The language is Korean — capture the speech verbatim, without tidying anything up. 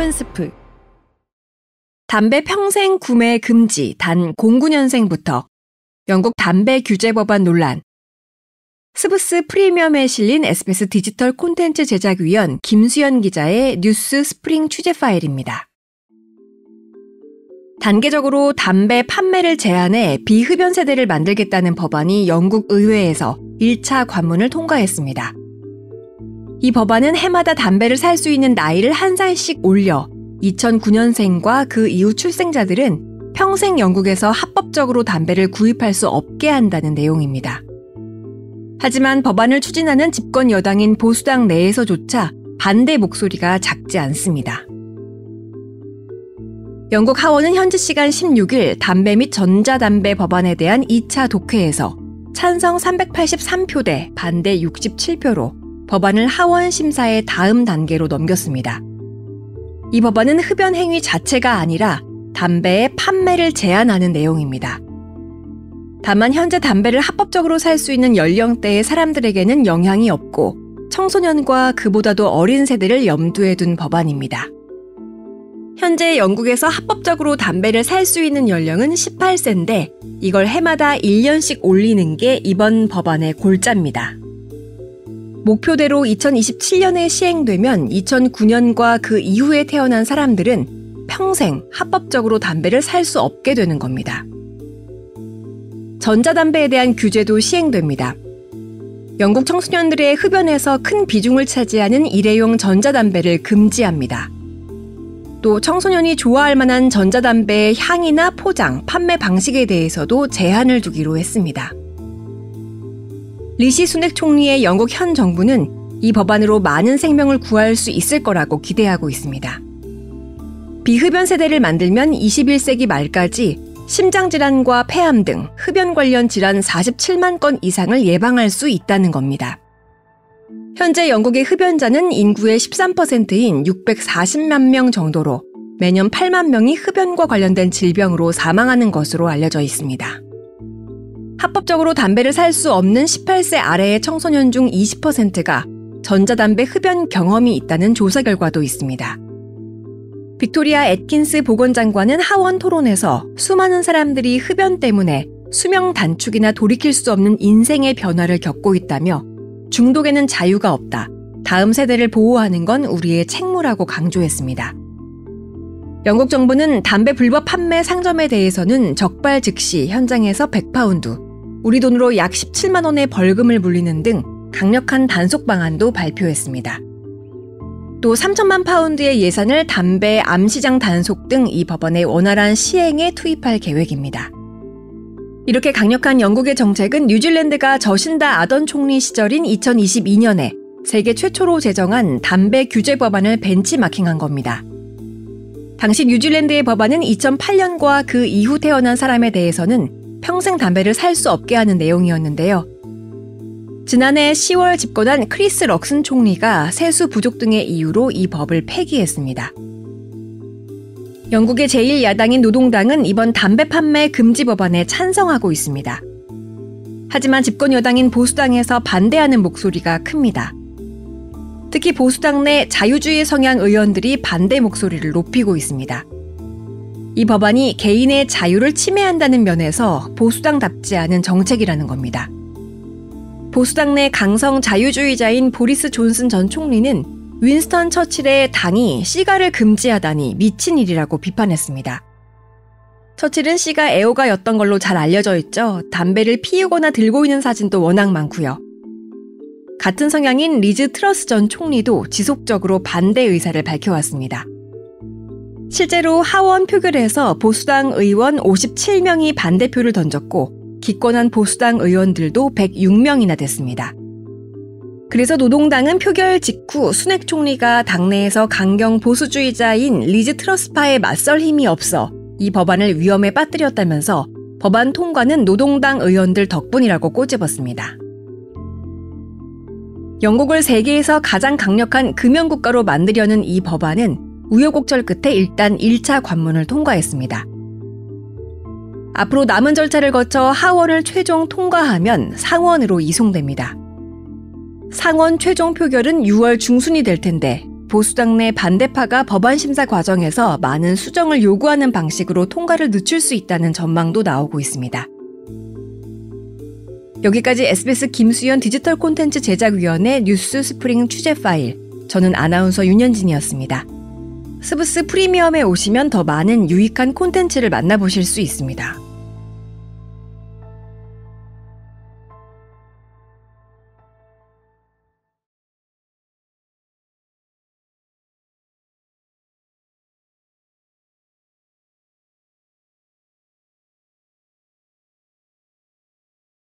한 스프. 담배 평생 구매 금지 단 공구 년생부터. 영국 담배 규제 법안 논란. 스브스 프리미엄에 실린 에스비에스 디지털 콘텐츠 제작위원 김수연 기자의 뉴스 스프링 취재 파일입니다. 단계적으로 담배 판매를 제한해 비흡연 세대를 만들겠다는 법안이 영국 의회에서 일 차 관문을 통과했습니다. 이 법안은 해마다 담배를 살 수 있는 나이를 한 살씩 올려 이천구 년생과 그 이후 출생자들은 평생 영국에서 합법적으로 담배를 구입할 수 없게 한다는 내용입니다. 하지만 법안을 추진하는 집권 여당인 보수당 내에서조차 반대 목소리가 작지 않습니다. 영국 하원은 현지 시간 십육 일 담배 및 전자담배 법안에 대한 이 차 독회에서 찬성 삼백팔십삼 표 대 반대 육십칠 표로 법안을 하원 심사의 다음 단계로 넘겼습니다. 이 법안은 흡연 행위 자체가 아니라 담배의 판매를 제한하는 내용입니다. 다만 현재 담배를 합법적으로 살 수 있는 연령대의 사람들에게는 영향이 없고 청소년과 그보다도 어린 세대를 염두에 둔 법안입니다. 현재 영국에서 합법적으로 담배를 살 수 있는 연령은 열여덟 세인데 이걸 해마다 일 년씩 올리는 게 이번 법안의 골자입니다. 목표대로 이천이십칠 년에 시행되면 이천구 년과 그 이후에 태어난 사람들은 평생 합법적으로 담배를 살 수 없게 되는 겁니다. 전자담배에 대한 규제도 시행됩니다. 영국 청소년들의 흡연에서 큰 비중을 차지하는 일회용 전자담배를 금지합니다. 또 청소년이 좋아할 만한 전자담배의 향이나 포장, 판매 방식에 대해서도 제한을 두기로 했습니다. 리시 수넥 총리의 영국 현 정부는 이 법안으로 많은 생명을 구할 수 있을 거라고 기대하고 있습니다. 비흡연 세대를 만들면 이십일 세기 말까지 심장질환과 폐암 등 흡연 관련 질환 사십칠만 건 이상을 예방할 수 있다는 겁니다. 현재 영국의 흡연자는 인구의 십삼 퍼센트인 육백사십만 명 정도로 매년 팔만 명이 흡연과 관련된 질병으로 사망하는 것으로 알려져 있습니다. 합법적으로 담배를 살 수 없는 열여덟 세 아래의 청소년 중 이십 퍼센트가 전자담배 흡연 경험이 있다는 조사 결과도 있습니다. 빅토리아 애킨스 보건장관은 하원 토론에서 수많은 사람들이 흡연 때문에 수명 단축이나 돌이킬 수 없는 인생의 변화를 겪고 있다며 중독에는 자유가 없다. 다음 세대를 보호하는 건 우리의 책무라고 강조했습니다. 영국 정부는 담배 불법 판매 상점에 대해서는 적발 즉시 현장에서 백 파운드, 우리 돈으로 약 십칠만 원의 벌금을 물리는 등 강력한 단속 방안도 발표했습니다. 또 삼천만 파운드의 예산을 담배 암시장 단속 등 이 법안의 원활한 시행에 투입할 계획입니다. 이렇게 강력한 영국의 정책은 뉴질랜드가 저신다 아던 총리 시절인 이천이십이 년에 세계 최초로 제정한 담배 규제 법안을 벤치마킹한 겁니다. 당시 뉴질랜드의 법안은 이천팔 년과 그 이후 태어난 사람에 대해서는 평생 담배를 살 수 없게 하는 내용이었는데요. 지난해 시월 집권한 크리스 럭슨 총리가 세수 부족 등의 이유로 이 법을 폐기했습니다. 영국의 제일 야당인 노동당은 이번 담배 판매 금지 법안에 찬성하고 있습니다. 하지만 집권 여당인 보수당에서 반대하는 목소리가 큽니다. 특히 보수당 내 자유주의 성향 의원들이 반대 목소리를 높이고 있습니다. 이 법안이 개인의 자유를 침해한다는 면에서 보수당답지 않은 정책이라는 겁니다. 보수당 내 강성 자유주의자인 보리스 존슨 전 총리는 윈스턴 처칠의 당이 시가를 금지하다니 미친 일이라고 비판했습니다. 처칠은 시가 애호가였던 걸로 잘 알려져 있죠. 담배를 피우거나 들고 있는 사진도 워낙 많고요. 같은 성향인 리즈 트러스 전 총리도 지속적으로 반대 의사를 밝혀왔습니다. 실제로 하원 표결에서 보수당 의원 오십칠 명이 반대표를 던졌고 기권한 보수당 의원들도 백육 명이나 됐습니다. 그래서 노동당은 표결 직후 수넥 총리가 당내에서 강경 보수주의자인 리즈 트러스파에 맞설 힘이 없어 이 법안을 위험에 빠뜨렸다면서 법안 통과는 노동당 의원들 덕분이라고 꼬집었습니다. 영국을 세계에서 가장 강력한 금연국가로 만들려는 이 법안은 우여곡절 끝에 일단 일 차 관문을 통과했습니다. 앞으로 남은 절차를 거쳐 하원을 최종 통과하면 상원으로 이송됩니다. 상원 최종 표결은 유월 중순이 될 텐데 보수당 내 반대파가 법안 심사 과정에서 많은 수정을 요구하는 방식으로 통과를 늦출 수 있다는 전망도 나오고 있습니다. 여기까지 에스비에스 김수현 디지털 콘텐츠 제작위원회 뉴스 스프링 취재 파일. 저는 아나운서 윤현진이었습니다. 스브스 프리미엄에 오시면 더 많은 유익한 콘텐츠를 만나보실 수 있습니다.